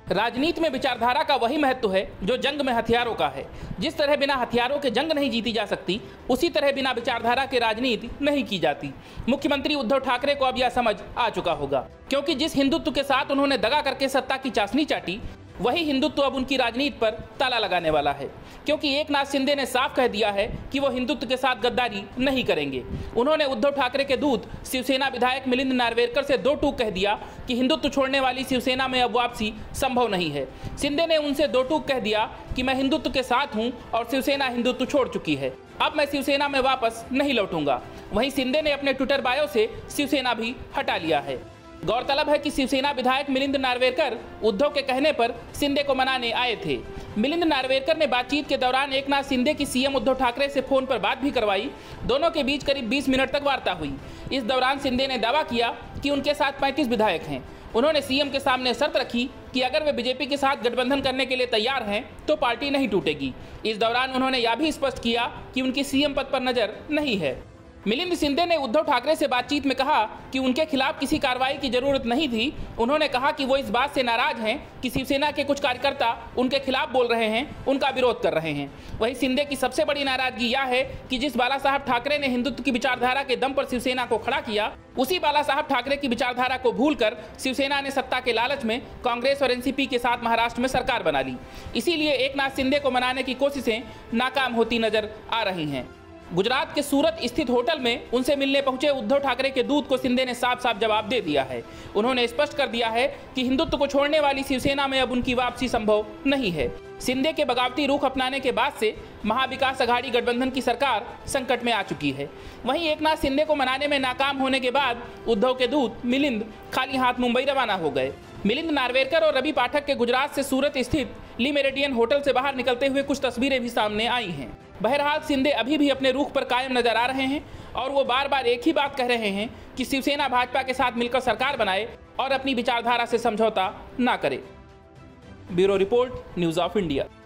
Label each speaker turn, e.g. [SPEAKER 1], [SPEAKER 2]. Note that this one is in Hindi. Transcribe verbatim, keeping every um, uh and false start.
[SPEAKER 1] राजनीति में विचारधारा का वही महत्व है जो जंग में हथियारों का है। जिस तरह बिना हथियारों के जंग नहीं जीती जा सकती, उसी तरह बिना विचारधारा के राजनीति नहीं की जाती। मुख्यमंत्री उद्धव ठाकरे को अब यह समझ आ चुका होगा, क्योंकि जिस हिंदुत्व के साथ उन्होंने दगा करके सत्ता की चाशनी चाटी, वही हिंदुत्व अब उनकी राजनीति पर ताला लगाने वाला है। क्योंकि एकनाथ शिंदे ने साफ कह दिया है कि वो हिंदुत्व के साथ गद्दारी नहीं करेंगे। उन्होंने उद्धव ठाकरे के दूत शिवसेना विधायक मिलिंद नार्वेकर से दो टूक कह दिया कि हिंदुत्व छोड़ने वाली शिवसेना में अब वापसी संभव नहीं है। शिंदे ने उनसे दो टूक कह दिया कि मैं हिंदुत्व के साथ हूं और शिवसेना हिंदुत्व छोड़ चुकी है, अब मैं शिवसेना में वापस नहीं लौटूंगा। वहीं शिंदे ने अपने ट्विटर बायो से शिवसेना भी हटा लिया है। गौरतलब है कि शिवसेना विधायक मिलिंद नार्वेकर उद्धव के कहने पर शिंदे को मनाने आए थे। मिलिंद नार्वेकर ने बातचीत के दौरान एकनाथ शिंदे की सीएम उद्धव ठाकरे से फोन पर बात भी करवाई। दोनों के बीच करीब बीस मिनट तक वार्ता हुई। इस दौरान शिंदे ने दावा किया कि उनके साथ पैंतीस विधायक हैं। उन्होंने सीएम के सामने शर्त रखी कि अगर वे बीजेपी के साथ गठबंधन करने के लिए तैयार हैं तो पार्टी नहीं टूटेगी। इस दौरान उन्होंने यह भी स्पष्ट किया कि उनकी सीएम पद पर नजर नहीं है। मिलिंद शिंदे ने उद्धव ठाकरे से बातचीत में कहा कि उनके खिलाफ किसी कार्रवाई की जरूरत नहीं थी। उन्होंने कहा कि वो इस बात से नाराज हैं कि शिवसेना के कुछ कार्यकर्ता उनके खिलाफ बोल रहे हैं, उनका विरोध कर रहे हैं। वहीं शिंदे की सबसे बड़ी नाराजगी यह है कि जिस बाला साहब ठाकरे ने हिंदुत्व की विचारधारा के दम पर शिवसेना को खड़ा किया, उसी बाला साहब ठाकरे की विचारधारा को भूलकर शिवसेना ने सत्ता के लालच में कांग्रेस और एनसीपी के साथ महाराष्ट्र में सरकार बना ली। इसीलिए एकनाथ शिंदे को मनाने की कोशिशें नाकाम होती नजर आ रही हैं। गुजरात के सूरत स्थित होटल में उनसे मिलने पहुंचे उद्धव ठाकरे के दूत को शिंदे ने साफ साफ जवाब दे दिया है। उन्होंने स्पष्ट कर दिया है कि हिंदुत्व को छोड़ने वाली शिवसेना में अब उनकी वापसी संभव नहीं है। शिंदे के बगावती रुख अपनाने के बाद से महाविकास अघाड़ी गठबंधन की सरकार संकट में आ चुकी है। वहीं एकनाथ शिंदे को मनाने में नाकाम होने के बाद उद्धव के दूत मिलिंद खाली हाथ मुंबई रवाना हो गए। मिलिंद नार्वेकर और रवि पाठक के गुजरात से सूरत स्थित ली मेरिडियन होटल से बाहर निकलते हुए कुछ तस्वीरें भी सामने आई हैं। बहरहाल शिंदे अभी भी अपने रुख पर कायम नजर आ रहे हैं और वो बार बार एक ही बात कह रहे हैं कि शिवसेना भाजपा के साथ मिलकर सरकार बनाए और अपनी विचारधारा से समझौता ना करे। Bureau report, news of India.